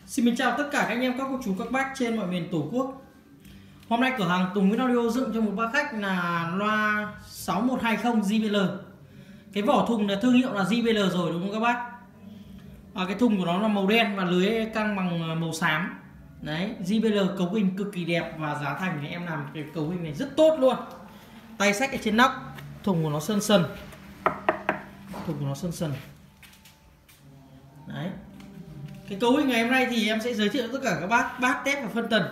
Xin chào tất cả các anh em, các cô chú, các bác trên mọi miền Tổ quốc. Hôm nay cửa hàng Tùng Nguyễn Audio dựng cho một bác khách là loa 6120 JBL. Cái vỏ thùng là thương hiệu là JBL rồi đúng không các bác? Cái thùng của nó là màu đen và lưới căng bằng màu xám. Đấy, JBL cấu hình cực kỳ đẹp và giá thành thì em làm cái cấu hình này rất tốt luôn. Tay xách ở trên nóc, thùng của nó sơn sần. Thùng của nó sơn sần. Đấy. Cái cấu hình ngày hôm nay thì em sẽ giới thiệu tất cả các bác bát, tép và phân tần.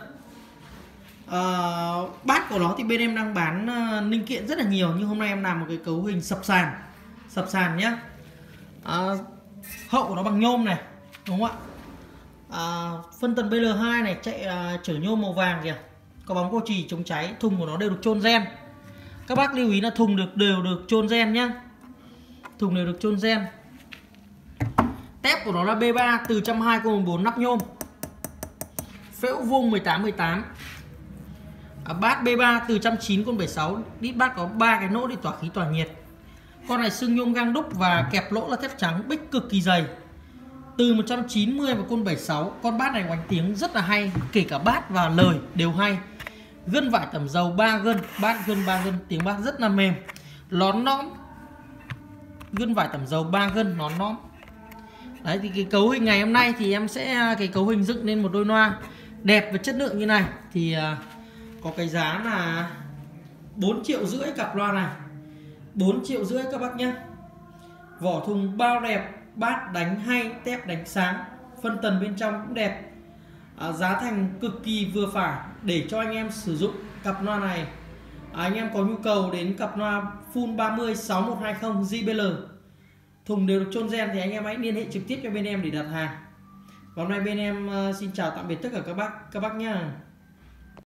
Bát của nó thì bên em đang bán linh kiện rất là nhiều, nhưng hôm nay em làm một cái cấu hình sập sàn nhé. Hậu của nó bằng nhôm này, đúng không ạ? Phân tần BL2 này chạy chở nhôm màu vàng kìa, có bóng cô trì chống cháy. Thùng của nó đều được chôn gen. Các bác lưu ý là thùng đều được chôn gen nhé. Thùng đều được chôn gen. Tép của nó là B3 từ 120/14 nắp nhôm. Phễu vuông 18/18. Bát B3 từ 190/76. Đít bát có 3 cái nỗ để tỏa khí tỏa nhiệt. Con này xưng nhôm gang đúc và kẹp lỗ là thép trắng, bích cực kỳ dày. Từ 190 và côn 76. Con bát này oánh tiếng rất là hay, kể cả bát và lời đều hay. Gân vải tẩm dầu 3 gân, bát gân 3 gân, tiếng bát rất là mềm. Lón nõm. Gân vải tẩm dầu 3 gân, lón nõm. Đấy thì cái cấu hình ngày hôm nay thì em sẽ cái cấu hình dựng lên một đôi loa đẹp và chất lượng như này thì có cái giá là 4,5 triệu cặp loa này. 4,5 triệu các bác nhé. Vỏ thùng bao đẹp, bát đánh hay, tép đánh sáng, phân tần bên trong cũng đẹp. Giá thành cực kỳ vừa phải để cho anh em sử dụng cặp loa này. Anh em có nhu cầu đến cặp loa full 30 6120 JBL, thùng đều được chôn gen thì anh em hãy liên hệ trực tiếp cho bên em để đặt hàng. Và hôm nay bên em xin chào tạm biệt tất cả các bác nhé.